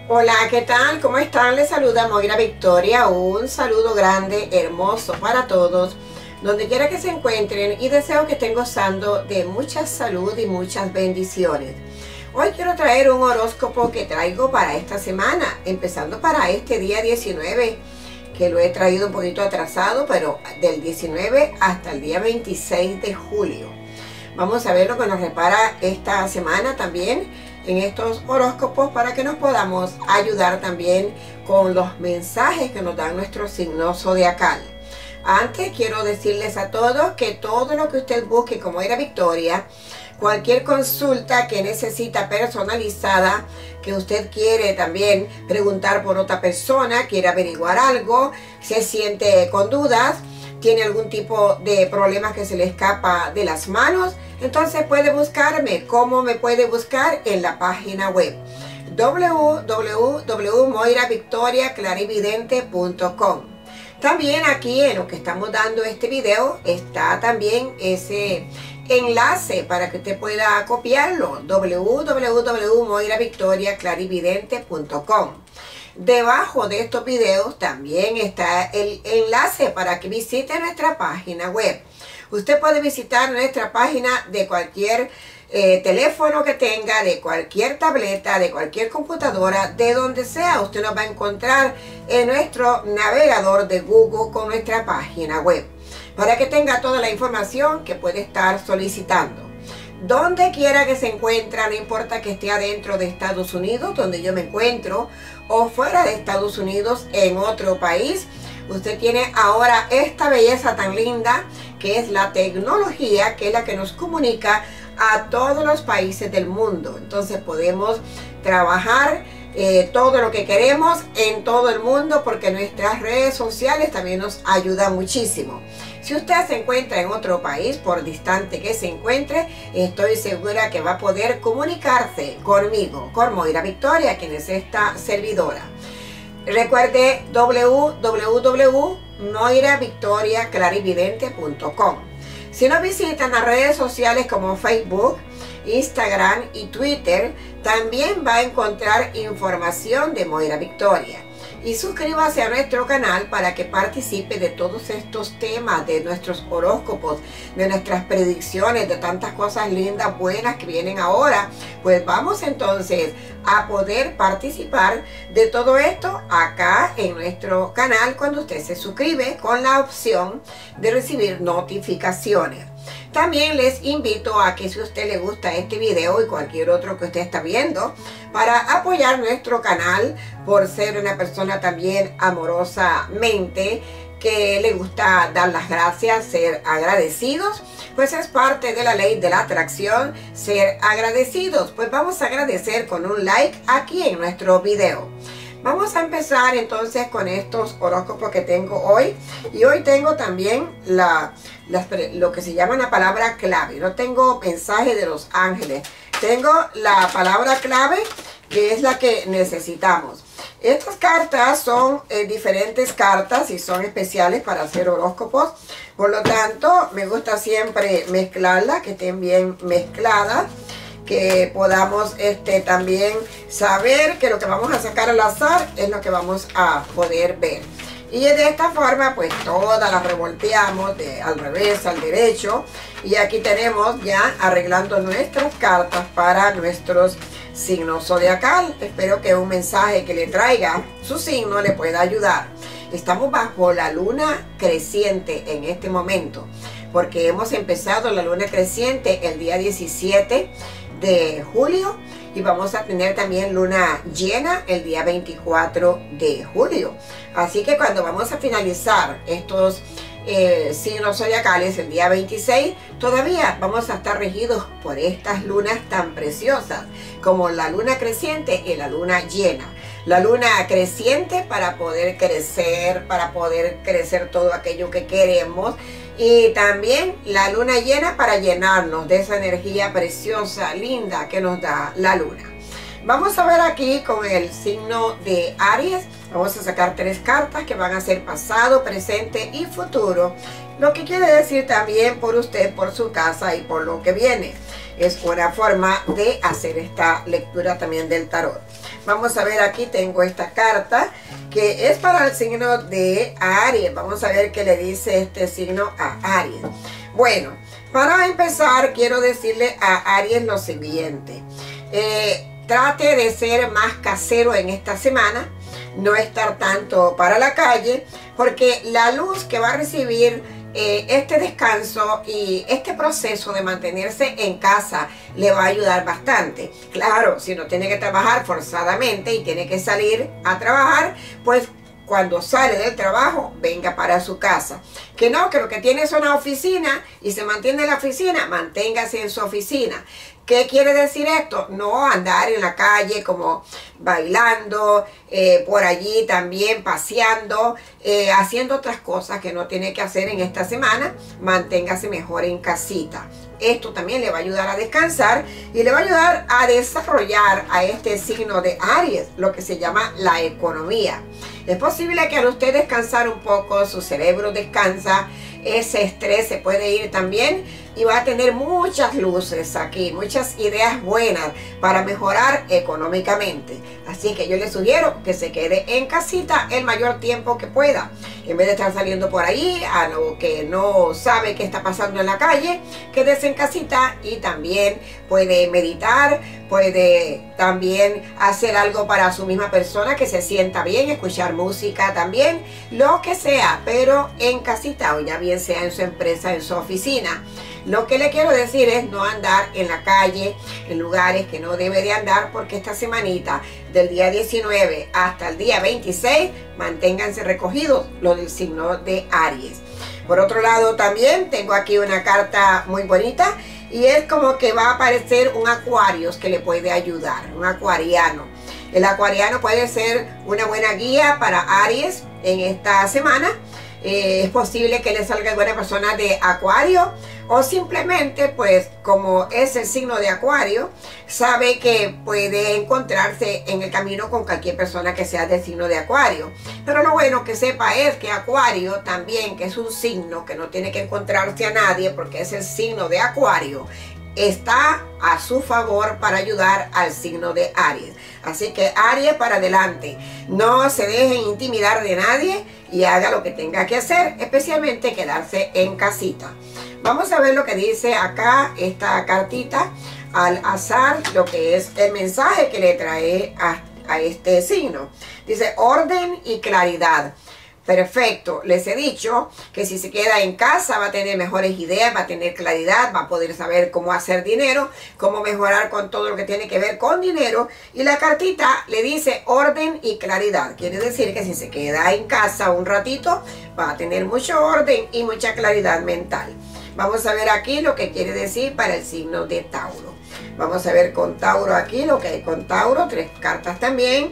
Hola, ¿qué tal? ¿Cómo están? Les saluda Moira Victoria. Un saludo grande, hermoso para todos, donde quiera que se encuentren, y deseo que estén gozando de mucha salud y muchas bendiciones. Hoy quiero traer un horóscopo que traigo para esta semana, empezando para este día 19, que lo he traído un poquito atrasado, pero del 19 hasta el día 26 de julio. Vamos a ver lo que nos repara esta semana también en estos horóscopos, para que nos podamos ayudar también con los mensajes que nos dan nuestro signo zodiacal. Antes quiero decirles a todos que todo lo que usted busque como Moira Victoria, cualquier consulta que necesita personalizada, que usted quiere también preguntar por otra persona, quiere averiguar algo, se siente con dudas, tiene algún tipo de problema que se le escapa de las manos, entonces puede buscarme. ¿Cómo me puede buscar? En la página web www.moiravictoriaclarividente.com. También aquí en lo que estamos dando este video está también ese enlace para que usted pueda copiarlo, www.moiravictoriaclarividente.com. Debajo de estos videos también está el enlace para que visite nuestra página web. Usted puede visitar nuestra página de cualquier teléfono que tenga, de cualquier tableta, de cualquier computadora, de donde sea. Usted nos va a encontrar en nuestro navegador de Google con nuestra página web, para que tenga toda la información que puede estar solicitando. Donde quiera que se encuentre, no importa que esté adentro de Estados Unidos, donde yo me encuentro, o fuera de Estados Unidos, en otro país, usted tiene ahora esta belleza tan linda que es la tecnología, que es la que nos comunica a todos los países del mundo. Entonces podemos trabajar todo lo que queremos en todo el mundo, porque nuestras redes sociales también nos ayudan muchísimo. Si usted se encuentra en otro país, por distante que se encuentre, estoy segura que va a poder comunicarse conmigo, con Moira Victoria, quien es esta servidora. Recuerde www.moiravictoriaclarividente.com. Si nos visitan las redes sociales como Facebook, Instagram y Twitter, también va a encontrar información de Moira Victoria. Y suscríbase a nuestro canal para que participe de todos estos temas, de nuestros horóscopos, de nuestras predicciones, de tantas cosas lindas, buenas que vienen ahora. Pues vamos entonces a poder participar de todo esto acá en nuestro canal cuando usted se suscribe, con la opción de recibir notificaciones. También les invito a que, si a usted le gusta este video y cualquier otro que usted está viendo, para apoyar nuestro canal, por ser una persona también amorosamente que le gusta dar las gracias, ser agradecidos, pues es parte de la ley de la atracción ser agradecidos. Pues vamos a agradecer con un like aquí en nuestro video. Vamos a empezar entonces con estos horóscopos que tengo hoy. Y hoy tengo también lo que se llama la palabra clave. No tengo mensaje de los ángeles. Tengo la palabra clave, que es la que necesitamos. Estas cartas son diferentes cartas y son especiales para hacer horóscopos. Por lo tanto, me gusta siempre mezclarlas, que estén bien mezcladas, que podamos también saber que lo que vamos a sacar al azar es lo que vamos a poder ver. Y de esta forma, pues todas las revolteamos al revés, al derecho. Y aquí tenemos ya arreglando nuestras cartas para nuestros signos zodiacal. Espero que un mensaje que le traiga su signo le pueda ayudar. Estamos bajo la luna creciente en este momento, porque hemos empezado la luna creciente el día 17 de julio y vamos a tener también luna llena el día 24 de julio. Así que cuando vamos a finalizar estos signos zodiacales el día 26, todavía vamos a estar regidos por estas lunas tan preciosas como la luna creciente y la luna llena. La luna creciente para poder crecer todo aquello que queremos, y también la luna llena para llenarnos de esa energía preciosa, linda que nos da la luna. Vamos a ver aquí con el signo de Aries. Vamos a sacar tres cartas que van a ser pasado, presente y futuro lo que quiere decir también por usted, por su casa y por lo que viene. Es una forma de hacer esta lectura también del tarot. Vamos a ver, aquí tengo esta carta que es para el signo de Aries. Vamos a ver qué le dice este signo a Aries. Bueno, para empezar quiero decirle a Aries lo siguiente. Trate de ser más casero en esta semana, no estar tanto para la calle, porque la luz que va a recibir este descanso y este proceso de mantenerse en casa le va a ayudar bastante. Claro, si no tiene que trabajar forzadamente y tiene que salir a trabajar, pues cuando sale del trabajo, venga para su casa. Que no, que lo que tiene es una oficina y se mantiene en la oficina, manténgase en su oficina. ¿Qué quiere decir esto? No andar en la calle como bailando, por allí también paseando, haciendo otras cosas que no tiene que hacer en esta semana. Manténgase mejor en casita. Esto también le va a ayudar a descansar y le va a ayudar a desarrollar a este signo de Aries lo que se llama la economía. Es posible que al usted descansar un poco, su cerebro descansa, ese estrés se puede ir también y va a tener muchas luces aquí, muchas ideas buenas para mejorar económicamente. Así que yo le sugiero que se quede en casita el mayor tiempo que pueda. En vez de estar saliendo por ahí a lo que no sabe qué está pasando en la calle, quédese en casita y también puede meditar, puede también hacer algo para su misma persona que se sienta bien, escuchar música también, lo que sea, pero en casita o ya bien sea en su empresa, en su oficina. Lo que le quiero decir es no andar en la calle, en lugares que no debe de andar, porque esta semanita del día 19 hasta el día 26, manténganse recogidos los del signo de Aries. Por otro lado también tengo aquí una carta muy bonita y es como que va a aparecer un Acuario que le puede ayudar, un acuariano. El acuariano puede ser una buena guía para Aries en esta semana. Es posible que le salga alguna persona de Acuario o simplemente pues como es el signo de Acuario, sabe que puede encontrarse en el camino con cualquier persona que sea del signo de Acuario. Pero lo bueno que sepa es que Acuario también, que es un signo que no tiene que encontrarse a nadie porque es el signo de Acuario, está a su favor para ayudar al signo de Aries. Así que Aries para adelante, no se dejen intimidar de nadie y haga lo que tenga que hacer, especialmente quedarse en casita. Vamos a ver lo que dice acá esta cartita al azar, lo que es el mensaje que le trae a este signo. Dice orden y claridad. Perfecto, les he dicho que si se queda en casa va a tener mejores ideas, va a tener claridad, va a poder saber cómo hacer dinero, cómo mejorar con todo lo que tiene que ver con dinero. Y la cartita le dice orden y claridad. Quiere decir que si se queda en casa un ratito va a tener mucho orden y mucha claridad mental. Vamos a ver aquí lo que quiere decir para el signo de Tauro. Vamos a ver con Tauro aquí lo que hay con Tauro, 3 cartas también.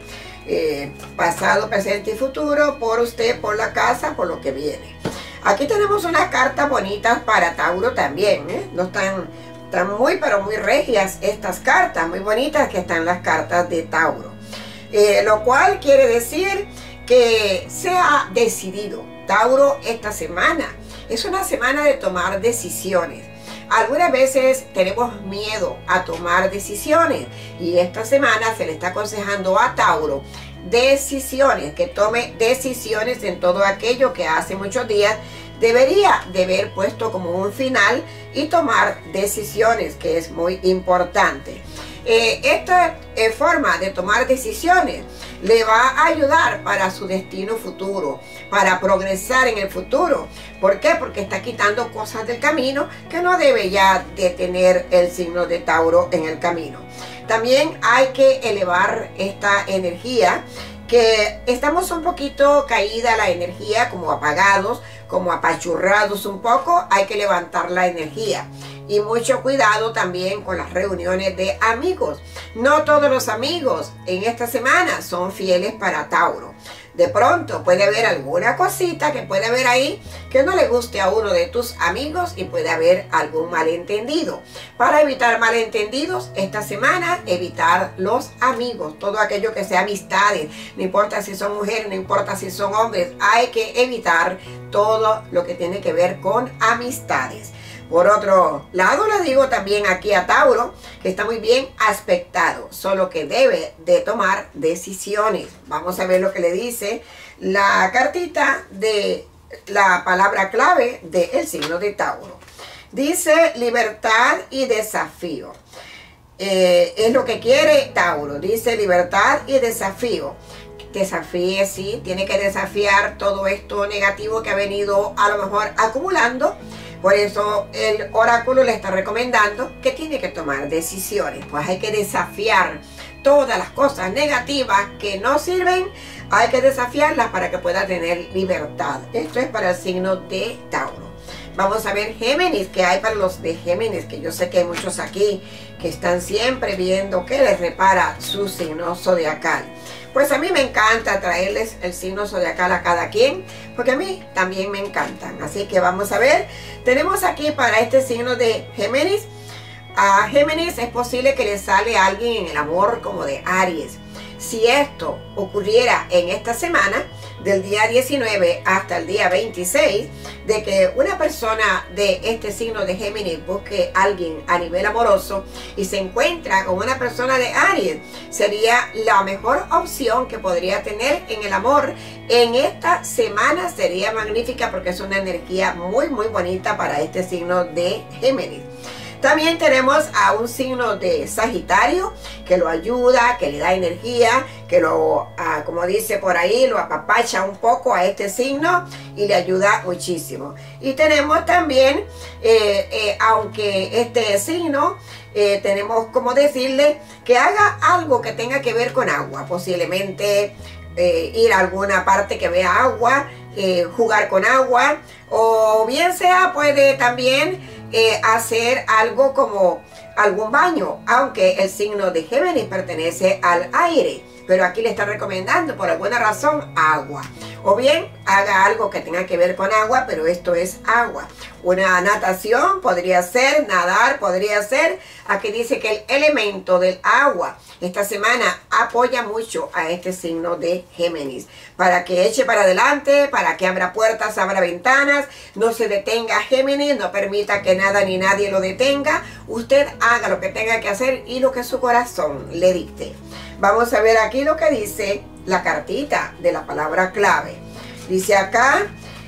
Pasado, presente y futuro, por usted, por la casa, por lo que viene. Aquí tenemos unas cartas bonitas para Tauro también, no están muy pero muy regias estas cartas, muy bonitas que están las cartas de Tauro, lo cual quiere decir que sea decidido. Tauro esta semana es una semana de tomar decisiones. Algunas veces tenemos miedo a tomar decisiones y esta semana se le está aconsejando a Tauro decisiones, que tome decisiones en todo aquello que hace muchos días debería de haber puesto como un final y tomar decisiones, que es muy importante. Esta forma de tomar decisiones le va a ayudar para su destino futuro, para progresar en el futuro. ¿Por qué? Porque está quitando cosas del camino que no debe ya de tener el signo de Tauro en el camino. También hay que elevar esta energía, que estamos un poquito caída la energía, como apagados, como apachurrados un poco. Hay que levantar la energía. Y mucho cuidado también con las reuniones de amigos. No todos los amigos en esta semana son fieles para Tauro. De pronto puede haber alguna cosita que puede haber ahí que no le guste a uno de tus amigos y puede haber algún malentendido. Para evitar malentendidos, esta semana evitar los amigos, todo aquello que sea amistades, no importa si son mujeres, no importa si son hombres, hay que evitar todo lo que tiene que ver con amistades. Por otro lado, le digo también aquí a Tauro que está muy bien aspectado, solo que debe de tomar decisiones. Vamos a ver lo que le dice la cartita de la palabra clave del signo de Tauro. Dice libertad y desafío. Es lo que quiere Tauro, dice libertad y desafío. Desafíe, sí, tiene que desafiar todo esto negativo que ha venido a lo mejor acumulando. Por eso el oráculo le está recomendando que tiene que tomar decisiones. Pues hay que desafiar todas las cosas negativas que no sirven. Hay que desafiarlas para que pueda tener libertad. Esto es para el signo de Tauro. Vamos a ver Géminis, que hay para los de Géminis, que yo sé que hay muchos aquí que están siempre viendo qué les repara su signo zodiacal. Pues a mí me encanta traerles el signo zodiacal a cada quien, porque a mí también me encantan. Así que vamos a ver, tenemos aquí para este signo de Géminis. A Géminis es posible que le sale a alguien en el amor como de Aries. Si esto ocurriera en esta semana, del día 19 hasta el día 26, de que una persona de este signo de Géminis busque a alguien a nivel amoroso y se encuentra con una persona de Aries, sería la mejor opción que podría tener en el amor. En esta semana sería magnífica porque es una energía muy bonita para este signo de Géminis. También tenemos a un signo de Sagitario que lo ayuda, que le da energía, que lo, como dice por ahí, lo apapacha un poco a este signo y le ayuda muchísimo. Y tenemos también, aunque este signo, tenemos como decirle que haga algo que tenga que ver con agua, posiblemente ir a alguna parte que vea agua, jugar con agua, o bien sea puede también hacer algo como algún baño, aunque el signo de Géminis pertenece al aire, pero aquí le está recomendando por alguna razón agua, o bien haga algo que tenga que ver con agua, pero esto es agua. Una natación podría ser, nadar podría ser. Aquí dice que el elemento del agua esta semana apoya mucho a este signo de Géminis, para que eche para adelante, para que abra puertas, abra ventanas, no se detenga Géminis, no permita que nada ni nadie lo detenga. Usted haga lo que tenga que hacer y lo que su corazón le dicte. Vamos a ver aquí lo que dice la cartita de la palabra clave. Dice acá,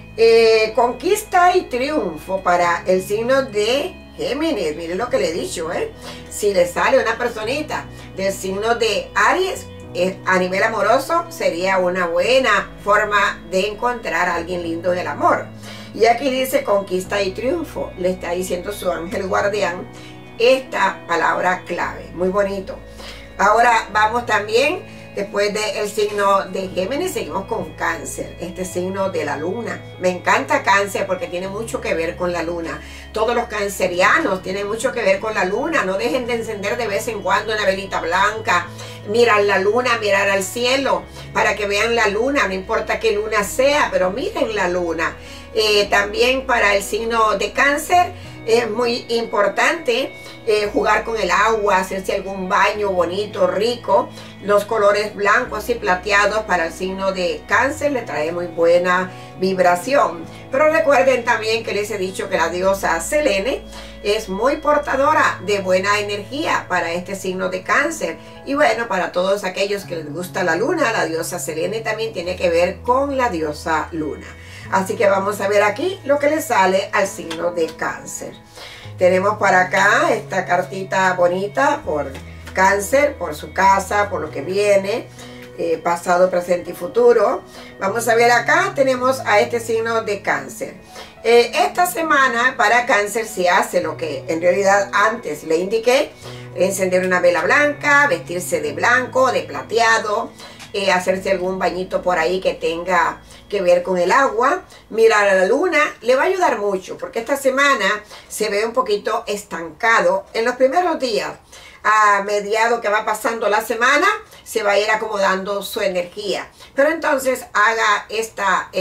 conquista y triunfo para el signo de Géminis. Miren lo que le he dicho, si le sale una personita del signo de Aries, a nivel amoroso sería una buena forma de encontrar a alguien lindo en el amor. Y aquí dice conquista y triunfo, le está diciendo su ángel guardián esta palabra clave. Muy bonito. Ahora vamos también, después del signo de Géminis, seguimos con Cáncer, este signo de la luna. Me encanta Cáncer porque tiene mucho que ver con la luna. Todos los cancerianos tienen mucho que ver con la luna. No dejen de encender de vez en cuando una velita blanca, mirar la luna, mirar al cielo, para que vean la luna, no importa qué luna sea, pero miren la luna. También para el signo de Cáncer es muy importante jugar con el agua, hacerse algún baño bonito, rico. Los colores blancos y plateados para el signo de Cáncer le trae muy buena vibración. Pero recuerden también que les he dicho que la diosa Selene es muy portadora de buena energía para este signo de Cáncer. Y bueno, para todos aquellos que les gusta la luna, la diosa Selene también tiene que ver con la diosa luna. Así que vamos a ver aquí lo que le sale al signo de Cáncer. Tenemos para acá esta cartita bonita por Cáncer, por su casa, por lo que viene, pasado, presente y futuro. Vamos a ver acá, tenemos a este signo de Cáncer. Esta semana para Cáncer se hace lo que en realidad antes le indiqué: encender una vela blanca, vestirse de blanco, de plateado, hacerse algún bañito por ahí que tenga que ver con el agua. Mirar a la luna le va a ayudar mucho, porque esta semana se ve un poquito estancado. En los primeros días, a mediado que va pasando la semana, se va a ir acomodando su energía. Pero entonces haga esta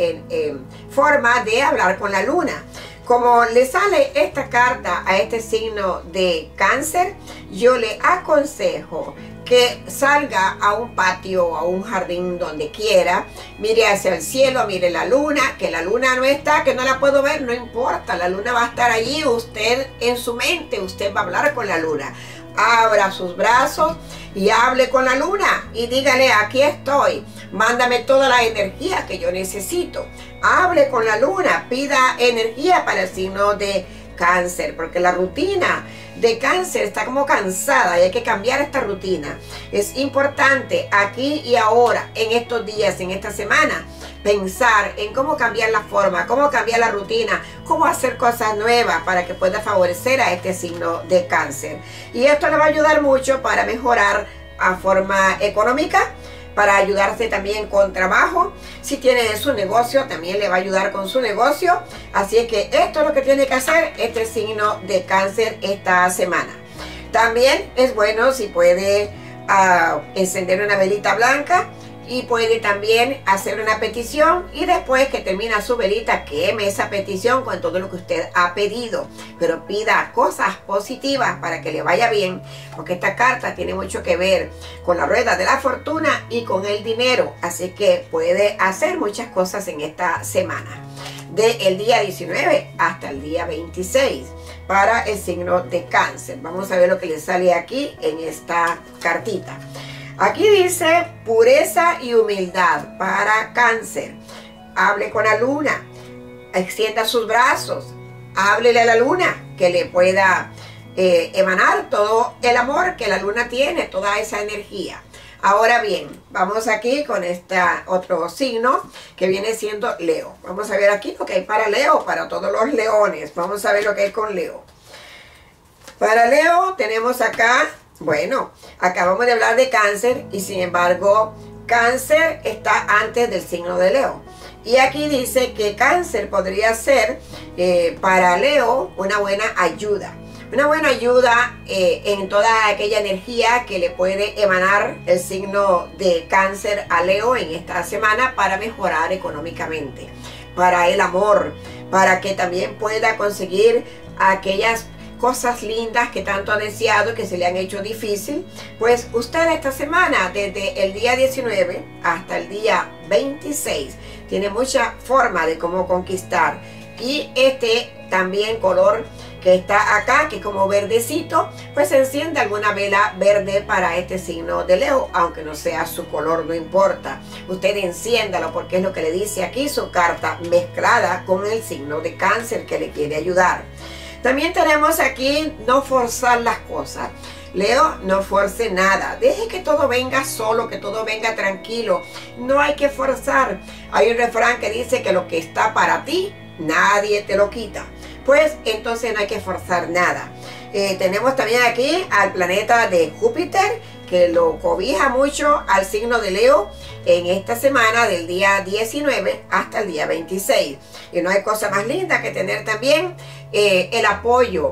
forma de hablar con la luna. Como le sale esta carta a este signo de Cáncer, yo le aconsejo que salga a un patio o a un jardín donde quiera, mire hacia el cielo, mire la luna, que la luna no está, que no la puedo ver, no importa, la luna va a estar allí, usted en su mente, usted va a hablar con la luna. Abra sus brazos y hable con la luna y dígale, aquí estoy, mándame toda la energía que yo necesito. Hable con la luna, pida energía para el signo de Cáncer, porque la rutina de Cáncer está como cansada y hay que cambiar esta rutina. Es importante aquí y ahora, en estos días, en esta semana, pensar en cómo cambiar la forma, cómo cambiar la rutina, cómo hacer cosas nuevas para que pueda favorecer a este signo de Cáncer. Y esto le va a ayudar mucho para mejorar a forma económica, para ayudarse también con trabajo. Si tiene su negocio, también le va a ayudar con su negocio. Así es que esto es lo que tiene que hacer este signo de Cáncer esta semana. También es bueno si puede encender una velita blanca y puede también hacer una petición y después que termina su velita queme esa petición con todo lo que usted ha pedido, pero pida cosas positivas para que le vaya bien, porque esta carta tiene mucho que ver con la rueda de la fortuna y con el dinero, así que puede hacer muchas cosas en esta semana del día 19 hasta el día 26 para el signo de Cáncer. Vamos a ver lo que le sale aquí en esta cartita. Aquí dice pureza y humildad para Cáncer. Hable con la luna, extienda sus brazos, háblele a la luna que le pueda emanar todo el amor que la luna tiene, toda esa energía. Ahora bien, vamos aquí con este otro signo que viene siendo Leo. Vamos a ver aquí lo que hay para Leo, para todos los leones. Vamos a ver lo que hay con Leo. Para Leo tenemos acá, bueno, acabamos de hablar de Cáncer y sin embargo Cáncer está antes del signo de Leo. Y aquí dice que Cáncer podría ser para Leo una buena ayuda. Una buena ayuda en toda aquella energía que le puede emanar el signo de Cáncer a Leo en esta semana para mejorar económicamente, para el amor, para que también pueda conseguir aquellas cosas lindas que tanto ha deseado y que se le han hecho difícil. Pues usted esta semana, desde el día 19 hasta el día 26, tiene mucha forma de cómo conquistar. Y este también color que está acá, que es como verdecito, pues enciende alguna vela verde para este signo de Leo, aunque no sea su color, no importa. Usted enciéndalo porque es lo que le dice aquí su carta mezclada con el signo de Cáncer que le quiere ayudar. También tenemos aquí no forzar las cosas. Leo, no force nada. Deje que todo venga solo, que todo venga tranquilo. No hay que forzar. Hay un refrán que dice que lo que está para ti, nadie te lo quita. Pues entonces no hay que forzar nada. Tenemos también aquí al planeta de Júpiter, que lo cobija mucho al signo de Leo en esta semana del día 19 hasta el día 26. Y no hay cosa más linda que tener también el apoyo,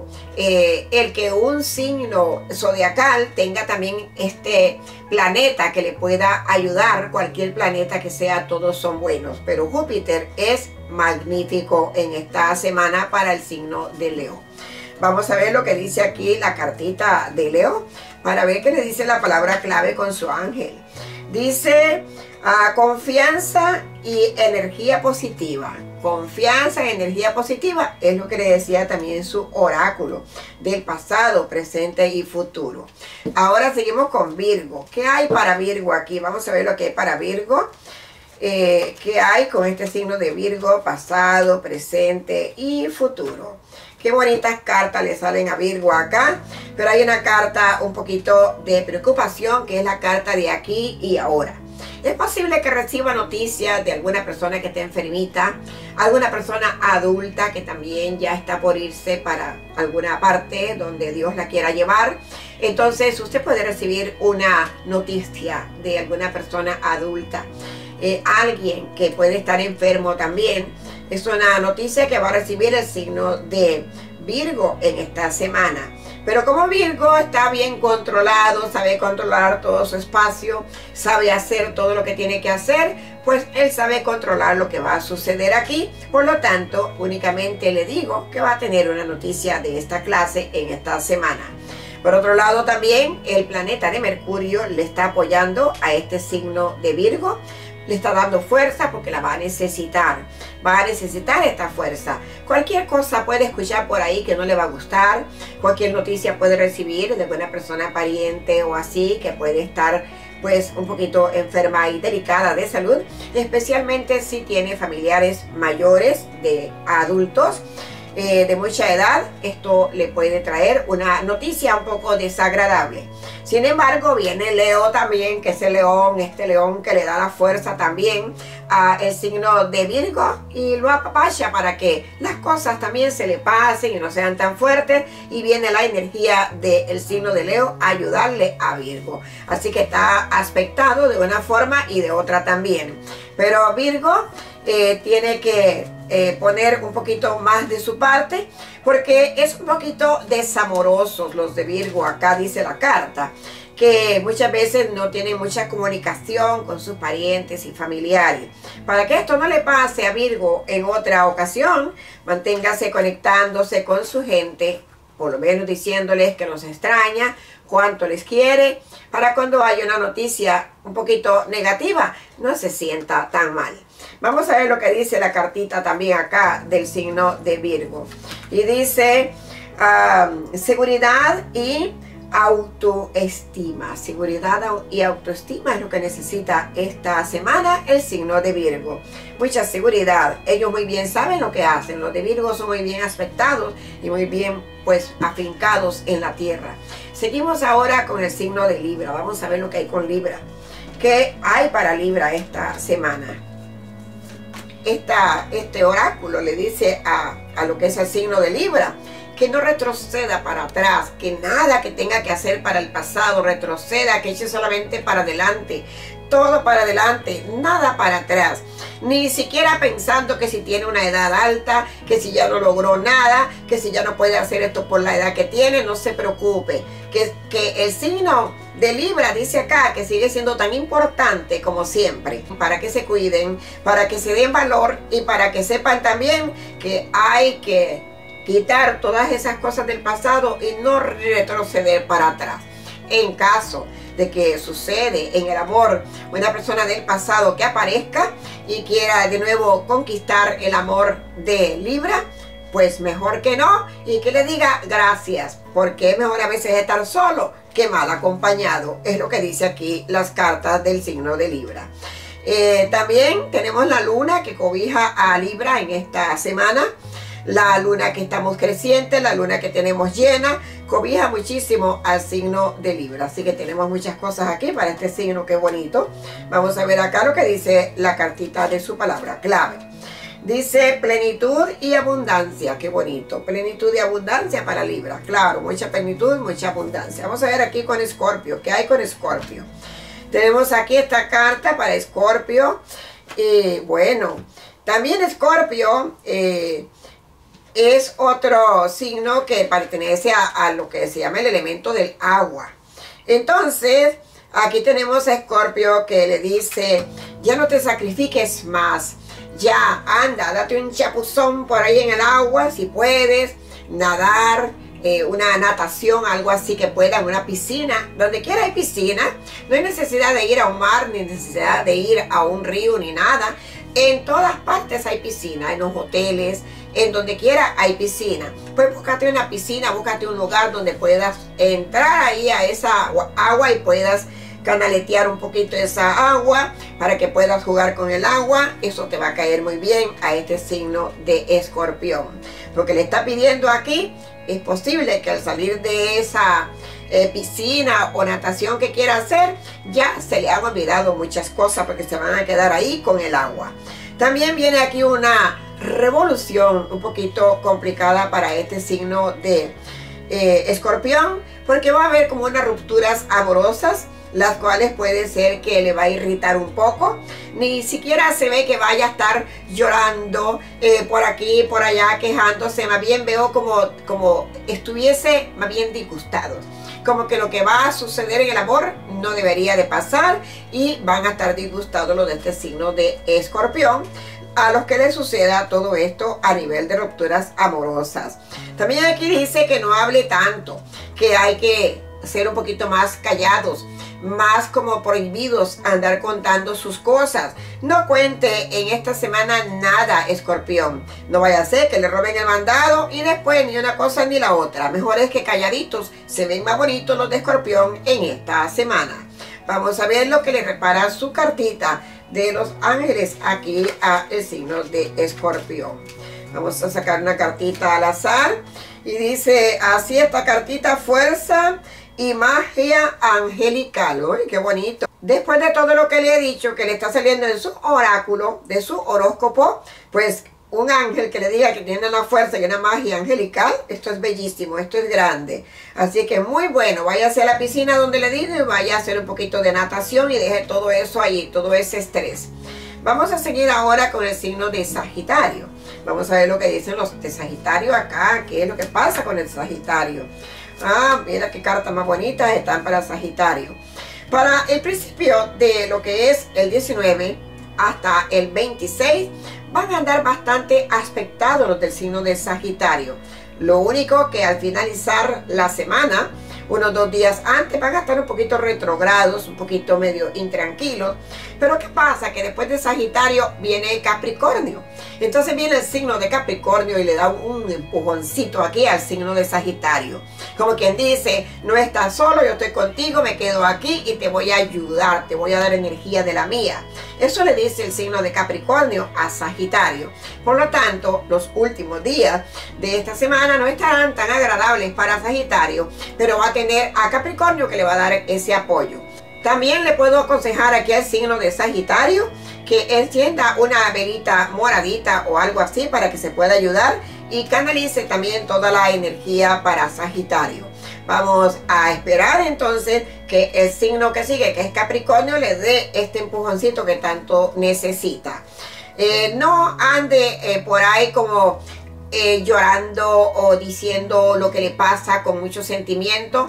el que un signo zodiacal tenga también este planeta que le pueda ayudar. Cualquier planeta que sea, todos son buenos, pero Júpiter es magnífico en esta semana para el signo de Leo. Vamos a ver lo que dice aquí la cartita de Leo para ver qué le dice la palabra clave con su ángel. Dice confianza y energía positiva. Confianza y energía positiva es lo que le decía también su oráculo del pasado, presente y futuro. Ahora seguimos con Virgo. ¿Qué hay para Virgo aquí? Vamos a ver lo que hay para Virgo. ¿Qué hay con este signo de Virgo? Pasado, presente y futuro. Qué bonitas cartas le salen a Virgo acá, pero hay una carta un poquito de preocupación, que es la carta de aquí y ahora. Es posible que reciba noticias de alguna persona que esté enfermita, alguna persona adulta que también ya está por irse para alguna parte donde Dios la quiera llevar. Entonces usted puede recibir una noticia de alguna persona adulta. alguien que puede estar enfermo también. Es una noticia que va a recibir el signo de Virgo en esta semana. Pero como Virgo está bien controlado, sabe controlar todo su espacio, sabe hacer todo lo que tiene que hacer, pues él sabe controlar lo que va a suceder aquí. Por lo tanto, únicamente le digo que va a tener una noticia de esta clase en esta semana. Por otro lado, también el planeta de Mercurio le está apoyando a este signo de Virgo. Le está dando fuerza porque la va a necesitar. Va a necesitar esta fuerza. Cualquier cosa puede escuchar por ahí que no le va a gustar. Cualquier noticia puede recibir de una persona pariente o así que puede estar pues un poquito enferma y delicada de salud. Especialmente si tiene familiares mayores, de adultos de mucha edad. Esto le puede traer una noticia un poco desagradable. Sin embargo, viene Leo también, que es el león, este león que le da la fuerza también a el signo de Virgo y lo apapacha para que las cosas también se le pasen y no sean tan fuertes, y viene la energía del signo de Leo a ayudarle a Virgo. Así que está aspectado de una forma y de otra también. Pero Virgo tiene que poner un poquito más de su parte, porque es un poquito desamorosos los de Virgo. Acá dice la carta que muchas veces no tienen mucha comunicación con sus parientes y familiares. Para que esto no le pase a Virgo en otra ocasión, manténgase conectándose con su gente, por lo menos diciéndoles que los extraña, cuánto les quiere, para cuando haya una noticia un poquito negativa no se sienta tan mal. Vamos a ver lo que dice la cartita también acá del signo de Virgo. Y dice seguridad y autoestima. Seguridad y autoestima es lo que necesita esta semana el signo de Virgo. Mucha seguridad. Ellos muy bien saben lo que hacen. Los de Virgo son muy bien aspectados y muy bien pues afincados en la tierra. Seguimos ahora con el signo de Libra. Vamos a ver lo que hay con Libra. ¿Qué hay para Libra esta semana? Este oráculo le dice a lo que es el signo de Libra que no retroceda para atrás, que nada que tenga que hacer para el pasado retroceda, que eche solamente para adelante, todo para adelante, nada para atrás. Ni siquiera pensando que si tiene una edad alta, que si ya no logró nada, que si ya no puede hacer esto por la edad que tiene, no se preocupe. Que el signo de Libra dice acá que sigue siendo tan importante como siempre, para que se cuiden, para que se den valor y para que sepan también que hay que quitar todas esas cosas del pasado y no retroceder para atrás. En caso de que sucede en el amor una persona del pasado que aparezca y quiera de nuevo conquistar el amor de Libra, pues mejor que no, y que le diga gracias, porque es mejor a veces estar solo que mal acompañado. Es lo que dice aquí las cartas del signo de Libra. También tenemos la luna que cobija a Libra en esta semana. La luna que estamos creciente, la luna que tenemos llena, cobija muchísimo al signo de Libra. Así que tenemos muchas cosas aquí para este signo, qué bonito. Vamos a ver acá lo que dice la cartita de su palabra clave. Dice plenitud y abundancia, qué bonito. Plenitud y abundancia para Libra, claro, mucha plenitud, mucha abundancia. Vamos a ver aquí con Escorpio, ¿qué hay con Escorpio? Tenemos aquí esta carta para Escorpio. Y bueno, también Escorpio es otro signo que pertenece a lo que se llama el elemento del agua. Entonces, aquí tenemos a Escorpio que le dice, ya no te sacrifiques más, ya anda, date un chapuzón por ahí en el agua, si puedes, nadar, una natación, algo así que pueda, en una piscina, donde quiera hay piscina, no hay necesidad de ir a un mar, ni necesidad de ir a un río, ni nada. En todas partes hay piscina, en los hoteles, en donde quiera hay piscina. Pues búscate una piscina, búscate un lugar donde puedas entrar ahí a esa agua y puedas canaletear un poquito esa agua para que puedas jugar con el agua. Eso te va a caer muy bien a este signo de Escorpión. Lo que le está pidiendo aquí, es posible que al salir de esa piscina o natación que quiera hacer, ya se le han olvidado muchas cosas porque se van a quedar ahí con el agua. También viene aquí una revolución un poquito complicada para este signo de Escorpión, porque va a haber como unas rupturas amorosas, las cuales puede ser que le va a irritar un poco. Ni siquiera se ve que vaya a estar llorando por aquí, por allá, quejándose. Más bien veo como estuviese más bien disgustado. Como que lo que va a suceder en el amor no debería de pasar y van a estar disgustados los de este signo de Escorpión, a los que les suceda todo esto a nivel de rupturas amorosas. También aquí dice que no hable tanto, que hay que ser un poquito más callados, más como prohibidos andar contando sus cosas. No cuente en esta semana nada, Escorpión. No vaya a ser que le roben el mandado y después ni una cosa ni la otra. Mejor es que calladitos se ven más bonitos los de Escorpión en esta semana. Vamos a ver lo que le repara su cartita de los ángeles aquí a el signo de Escorpión. Vamos a sacar una cartita al azar y dice así esta cartita: fuerza y magia angelical. ¡Uy, qué bonito! Después de todo lo que le he dicho, que le está saliendo en su oráculo, de su horóscopo, pues un ángel que le diga que tiene una fuerza y una magia angelical, esto es bellísimo, esto es grande. Así que muy bueno, váyase a la piscina donde le digo y vaya a hacer un poquito de natación y deje todo eso ahí, todo ese estrés. Vamos a seguir ahora con el signo de Sagitario. Vamos a ver lo que dicen los de Sagitario acá, qué es lo que pasa con el Sagitario. Ah, mira qué cartas más bonitas están para Sagitario. Para el principio de lo que es el 19 hasta el 26, van a andar bastante aspectados los del signo de Sagitario. Lo único que al finalizar la semana, unos 2 días antes, van a estar un poquito retrogrados, un poquito medio intranquilos. Pero ¿qué pasa? Que después de Sagitario viene Capricornio. Entonces viene el signo de Capricornio y le da un empujoncito aquí al signo de Sagitario. Como quien dice, no estás solo, yo estoy contigo, me quedo aquí y te voy a ayudar, te voy a dar energía de la mía. Eso le dice el signo de Capricornio a Sagitario. Por lo tanto, los últimos días de esta semana no estarán tan agradables para Sagitario, pero va a tener a Capricornio que le va a dar ese apoyo. También le puedo aconsejar aquí al signo de Sagitario que encienda una velita moradita o algo así para que se pueda ayudar y canalice también toda la energía para Sagitario. Vamos a esperar entonces que el signo que sigue, que es Capricornio, le dé este empujoncito que tanto necesita. No ande por ahí como llorando o diciendo lo que le pasa con mucho sentimiento.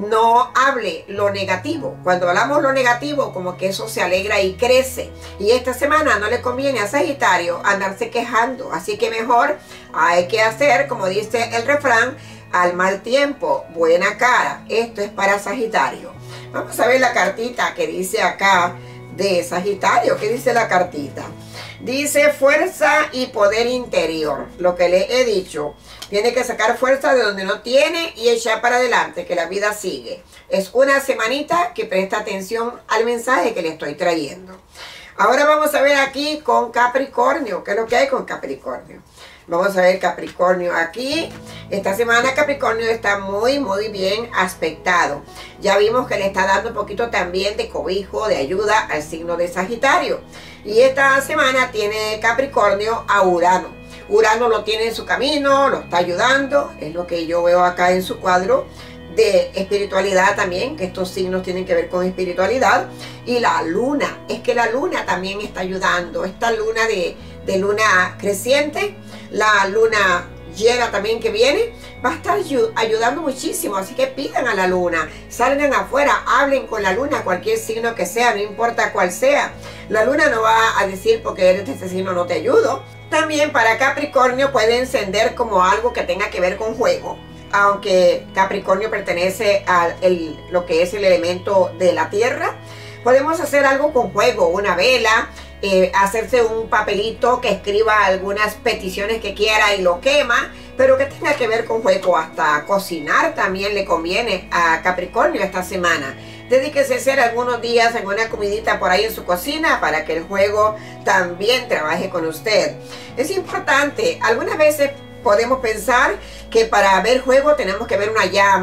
No hable lo negativo. Cuando hablamos lo negativo, como que eso se alegra y crece. Y esta semana no le conviene a Sagitario andarse quejando. Así que mejor hay que hacer, como dice el refrán, al mal tiempo, buena cara. Esto es para Sagitario. Vamos a ver la cartita que dice acá de Sagitario. ¿Qué dice la cartita? Dice fuerza y poder interior. Lo que le he dicho, tiene que sacar fuerza de donde no tiene y echar para adelante, que la vida sigue. Es una semanita que presta atención al mensaje que le estoy trayendo. Ahora vamos a ver aquí con Capricornio. ¿Qué es lo que hay con Capricornio? Vamos a ver Capricornio aquí. Esta semana Capricornio está muy bien aspectado. Ya vimos que le está dando un poquito también de cobijo, de ayuda al signo de Sagitario. Y esta semana tiene Capricornio a Urano. Urano lo tiene en su camino, lo está ayudando. Es lo que yo veo acá en su cuadro de espiritualidad también, que estos signos tienen que ver con espiritualidad. Y la luna, es que la luna también está ayudando. Esta luna de luna creciente, la luna llena también que viene, va a estar ayudando muchísimo. Así que pidan a la luna, salgan afuera, hablen con la luna, cualquier signo que sea, no importa cuál sea. La luna no va a decir porque eres de este signo no te ayudo. También para Capricornio puede encender como algo que tenga que ver con juego. Aunque Capricornio pertenece a lo que es el elemento de la tierra, podemos hacer algo con juego, una vela, hacerse un papelito que escriba algunas peticiones que quiera y lo quema, pero que tenga que ver con juego. Hasta cocinar también le conviene a Capricornio esta semana. Dedíquese a hacer algunos días alguna comidita por ahí en su cocina para que el juego también trabaje con usted. Es importante, algunas veces podemos pensar que para ver juego tenemos que ver una llama,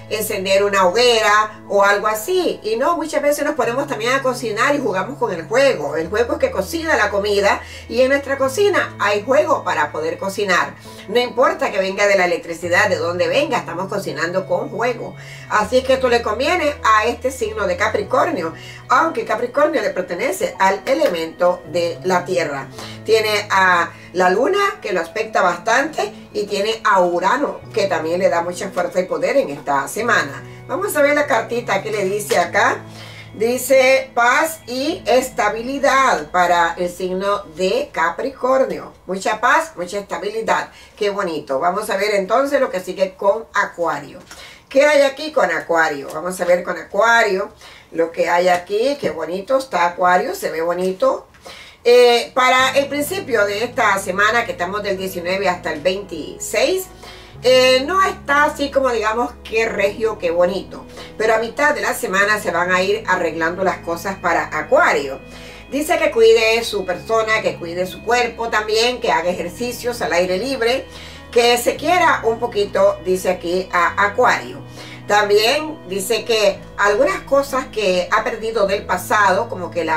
encender una hoguera o algo así. Y no, muchas veces nos ponemos también a cocinar y jugamos con el juego. El juego es que cocina la comida y en nuestra cocina hay juego para poder cocinar. No importa que venga de la electricidad, de donde venga, estamos cocinando con juego. Así que esto le conviene a este signo de Capricornio, aunque Capricornio le pertenece al elemento de la tierra. Tiene a la luna, que lo aspecta bastante, y tiene a Urano, que también le da mucha fuerza y poder en esta semana. Vamos a ver la cartita que le dice acá. Dice paz y estabilidad para el signo de Capricornio. Mucha paz, mucha estabilidad. Qué bonito. Vamos a ver entonces lo que sigue con Acuario. ¿Qué hay aquí con Acuario? Vamos a ver con Acuario lo que hay aquí. Qué bonito está Acuario, se ve bonito. Para el principio de esta semana, que estamos del 19 hasta el 26, no está así como digamos qué regio, qué bonito. Pero a mitad de la semana se van a ir arreglando las cosas para Acuario. Dice que cuide su persona, que cuide su cuerpo también, que haga ejercicios al aire libre, que se quiera un poquito, dice aquí a Acuario. También dice que algunas cosas que ha perdido del pasado, como que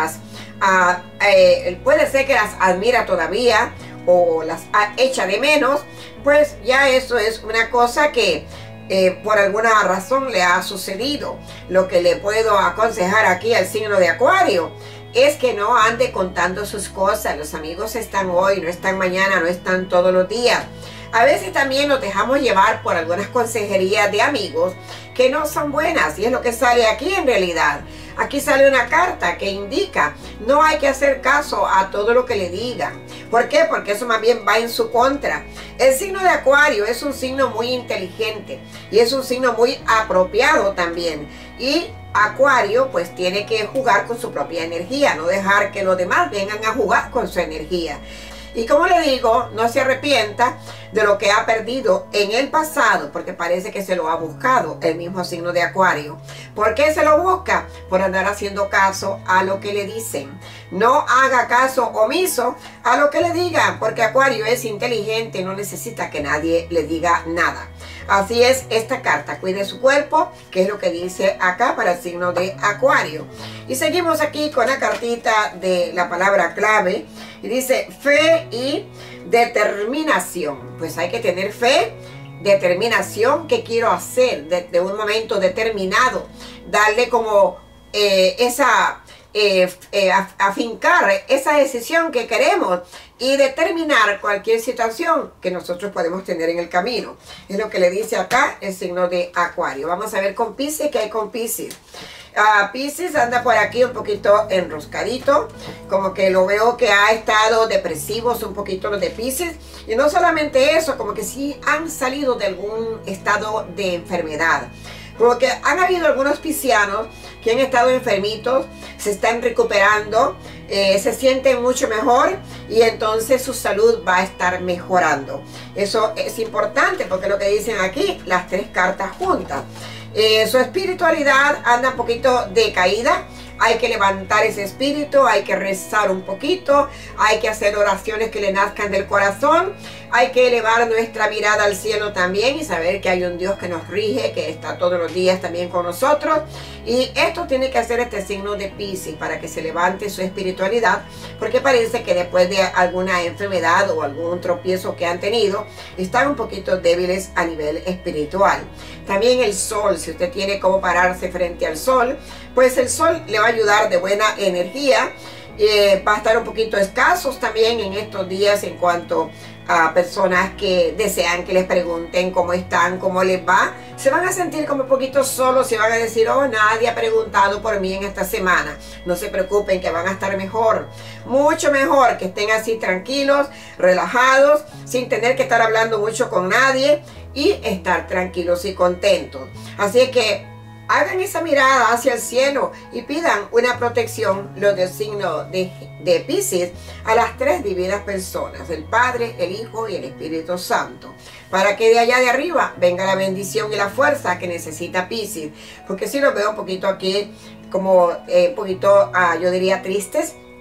puede ser que las admira todavía o las echa de menos, pues ya eso es una cosa que por alguna razón le ha sucedido. Lo que le puedo aconsejar aquí al signo de Acuario es que no ande contando sus cosas. Los amigos están hoy, no están mañana, no están todos los días. A veces también nos dejamos llevar por algunas consejerías de amigos que no son buenas, y es lo que sale aquí en realidad. Aquí sale una carta que indica no hay que hacer caso a todo lo que le digan. ¿Por qué? Porque eso más bien va en su contra. El signo de Acuario es un signo muy inteligente y es un signo muy apropiado también. Y Acuario pues tiene que jugar con su propia energía, no dejar que los demás vengan a jugar con su energía. Y como le digo, no se arrepienta de lo que ha perdido en el pasado, porque parece que se lo ha buscado el mismo signo de Acuario. ¿Por qué se lo busca? Por andar haciendo caso a lo que le dicen. No haga caso omiso a lo que le digan, porque Acuario es inteligente, no necesita que nadie le diga nada. Así es esta carta, cuide su cuerpo, que es lo que dice acá para el signo de Acuario. Y seguimos aquí con la cartita de la palabra clave, y dice fe y determinación. Pues hay que tener fe, determinación. ¿Qué quiero hacer? De un momento determinado, darle como afincar esa decisión que queremos y determinar cualquier situación que nosotros podemos tener en el camino. Es lo que le dice acá el signo de Acuario. Vamos a ver con Piscis, ¿qué hay con Piscis? Piscis anda por aquí un poquito enroscadito, como que lo veo que ha estado depresivos un poquito los de Piscis. Y no solamente eso, como que sí han salido de algún estado de enfermedad. Porque han habido algunos piscianos que han estado enfermitos, se están recuperando, se sienten mucho mejor y entonces su salud va a estar mejorando. Eso es importante porque lo que dicen aquí, las tres cartas juntas. Su espiritualidad anda un poquito decaída. Hay que levantar ese espíritu, hay que rezar un poquito, hay que hacer oraciones que le nazcan del corazón, hay que elevar nuestra mirada al cielo también y saber que hay un Dios que nos rige, que está todos los días también con nosotros. Y esto tiene que hacer este signo de Piscis para que se levante su espiritualidad, porque parece que después de alguna enfermedad o algún tropiezo que han tenido, están un poquito débiles a nivel espiritual. También el sol, si usted tiene cómo pararse frente al sol, pues el sol le va a ayudar de buena energía. Va a estar un poquito escasos también en estos días en cuanto a personas que desean que les pregunten cómo están, cómo les va. Se van a sentir como un poquito solos y van a decir, oh, nadie ha preguntado por mí en esta semana. No se preocupen, que van a estar mejor, mucho mejor, que estén así tranquilos, relajados, sin tener que estar hablando mucho con nadie y estar tranquilos y contentos. Así que hagan esa mirada hacia el cielo y pidan una protección, los del signo de Piscis, a las tres divinas personas, el Padre, el Hijo y el Espíritu Santo, para que de allá de arriba venga la bendición y la fuerza que necesita Piscis. Porque si los veo un poquito aquí, como un poquito, yo diría tristes,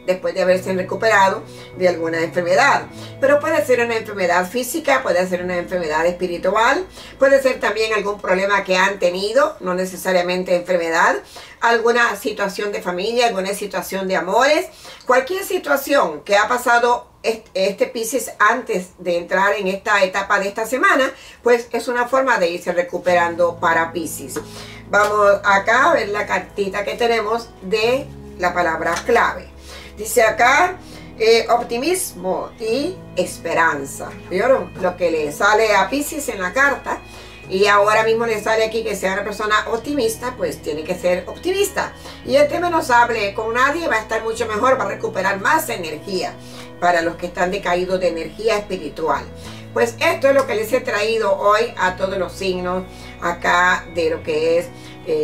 después de haberse recuperado de alguna enfermedad. Pero puede ser una enfermedad física, puede ser una enfermedad espiritual, puede ser también algún problema que han tenido, no necesariamente enfermedad, alguna situación de familia, alguna situación de amores, cualquier situación que ha pasado este Piscis antes de entrar en esta etapa de esta semana, pues es una forma de irse recuperando para Piscis. Vamos acá a ver la cartita que tenemos de la palabra clave. Dice acá optimismo y esperanza. ¿Vieron lo que le sale a Piscis en la carta? Y ahora mismo le sale aquí que sea una persona optimista, pues tiene que ser optimista. Y entre menos hable con nadie va a estar mucho mejor, va a recuperar más energía para los que están decaídos de energía espiritual. Pues esto es lo que les he traído hoy a todos los signos acá de lo que es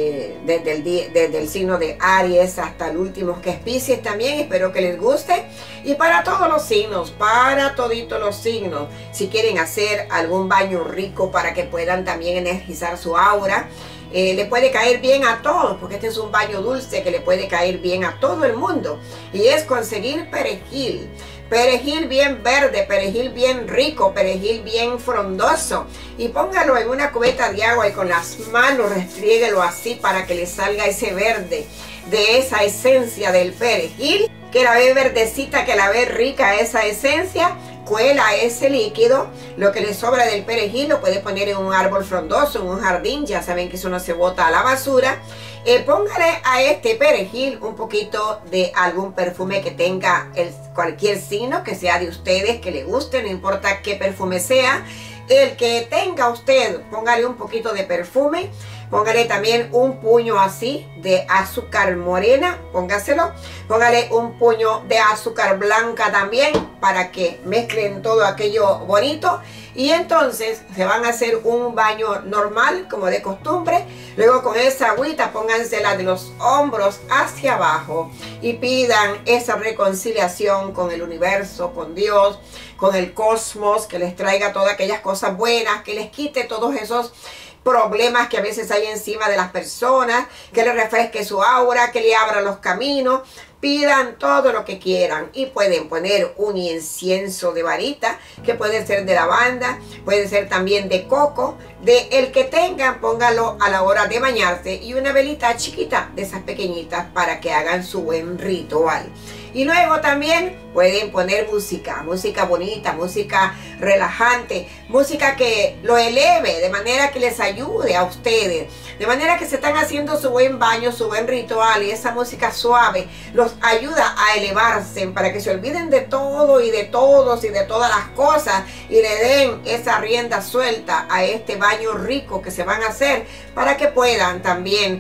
desde el signo de Aries hasta el último que es Piscis también. Espero que les guste. Y para todos los signos, para toditos los signos, si quieren hacer algún baño rico para que puedan también energizar su aura, le puede caer bien a todos, porque este es un baño dulce que le puede caer bien a todo el mundo. Y es conseguir perejil. Perejil bien verde, perejil bien rico, perejil bien frondoso. Y póngalo en una cubeta de agua y con las manos restriéguelo así para que le salga ese verde de esa esencia del perejil. Que la ve verdecita, que la ve rica esa esencia. Cuela ese líquido, lo que le sobra del perejil lo puede poner en un árbol frondoso, en un jardín, ya saben que eso no se bota a la basura. Póngale a este perejil un poquito de algún perfume que tenga cualquier signo que sea de ustedes, que le guste, no importa qué perfume sea. El que tenga usted, póngale un poquito de perfume. Póngale también un puño así de azúcar morena, póngaselo. Póngale un puño de azúcar blanca también para que mezclen todo aquello bonito. Y entonces se van a hacer un baño normal como de costumbre. Luego con esa agüita póngansela de los hombros hacia abajo y pidan esa reconciliación con el universo, con Dios, con el cosmos, que les traiga todas aquellas cosas buenas, que les quite todos esos problemas que a veces hay encima de las personas, que le refresque su aura, que le abra los caminos. Pidan todo lo que quieran y pueden poner un incienso de varita, que puede ser de lavanda, puede ser también de coco, de el que tengan, póngalo a la hora de bañarse, y una velita chiquita de esas pequeñitas para que hagan su buen ritual. Y luego también pueden poner música bonita, música relajante, música que lo eleve, de manera que les ayude a ustedes, de manera que se están haciendo su buen baño, su buen ritual, y esa música suave los ayuda a elevarse para que se olviden de todo y de todos y de todas las cosas y le den esa rienda suelta a este baño rico que se van a hacer, para que puedan también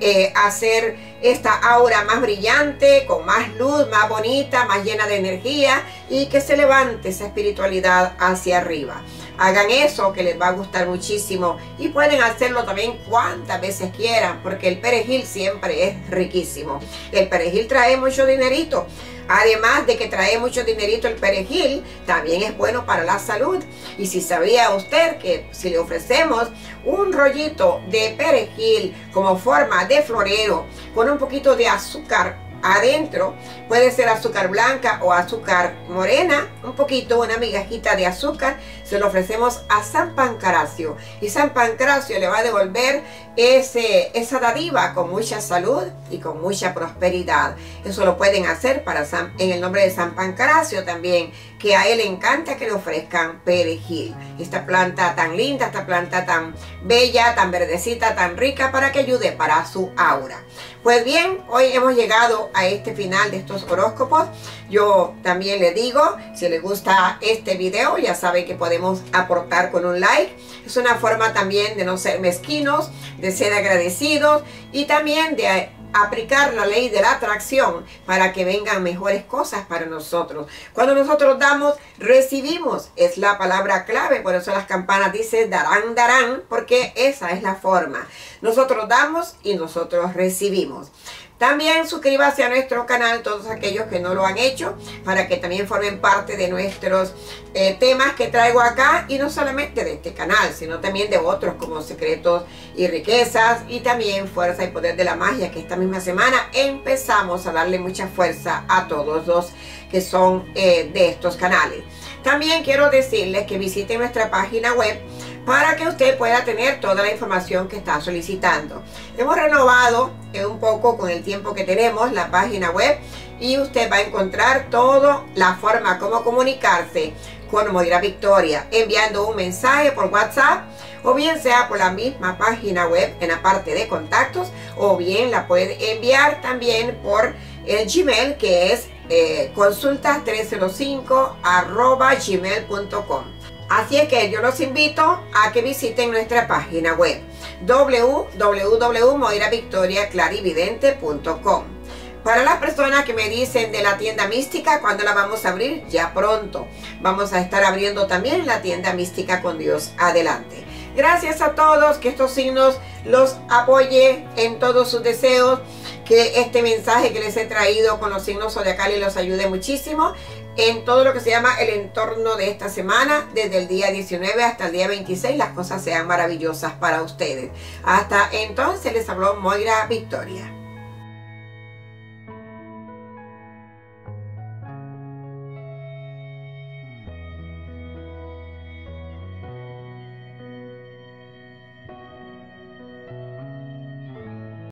hacer esta aura más brillante, con más luz, más bonita, más llena de energía, y que se levante esa espiritualidad hacia arriba. Hagan eso, que les va a gustar muchísimo, y pueden hacerlo también cuantas veces quieran, porque el perejil siempre es riquísimo. El perejil trae mucho dinerito. Además de que trae mucho dinerito, el perejil también es bueno para la salud. Y si sabía usted que si le ofrecemos un rollito de perejil como forma de florero con un poquito de azúcar adentro, puede ser azúcar blanca o azúcar morena, un poquito, una migajita de azúcar, se lo ofrecemos a San Pancracio, y San Pancracio le va a devolver esa dádiva con mucha salud y con mucha prosperidad. Eso lo pueden hacer en el nombre de San Pancracio también, que a él le encanta que le ofrezcan perejil. Esta planta tan linda, esta planta tan bella, tan verdecita, tan rica, para que ayude para su aura. Pues bien, hoy hemos llegado a este final de estos horóscopos. Yo también les digo, si les gusta este video, ya saben que podemos aportar con un like. Es una forma también de no ser mezquinos, de ser agradecidos, y también de aplicar la ley de la atracción para que vengan mejores cosas para nosotros. Cuando nosotros damos, recibimos. Es la palabra clave, por eso las campanas dicen darán, darán, porque esa es la forma. Nosotros damos y nosotros recibimos. También suscríbase a nuestro canal, todos aquellos que no lo han hecho, para que también formen parte de nuestros temas que traigo acá, y no solamente de este canal, sino también de otros como Secretos y Riquezas, y también Fuerza y Poder de la Magia, que esta misma semana empezamos a darle mucha fuerza a todos los que son de estos canales. También quiero decirles que visiten nuestra página web para que usted pueda tener toda la información que está solicitando. Hemos renovado un poco con el tiempo que tenemos la página web, y usted va a encontrar toda la forma como comunicarse con Moira Victoria, enviando un mensaje por WhatsApp, o bien sea por la misma página web en la parte de contactos, o bien la puede enviar también por el Gmail, que es consultas305@gmail.com. Así es que yo los invito a que visiten nuestra página web www.moiravictoriaclarividente.com. Para las personas que me dicen de la tienda mística, ¿cuándo la vamos a abrir? Ya pronto. Vamos a estar abriendo también la tienda mística con Dios adelante. Gracias a todos, que estos signos los apoye en todos sus deseos, que este mensaje que les he traído con los signos zodiacales los ayude muchísimo en todo lo que se llama el entorno de esta semana, desde el día 19 hasta el día 26, las cosas sean maravillosas para ustedes. Hasta entonces les habló Moira Victoria.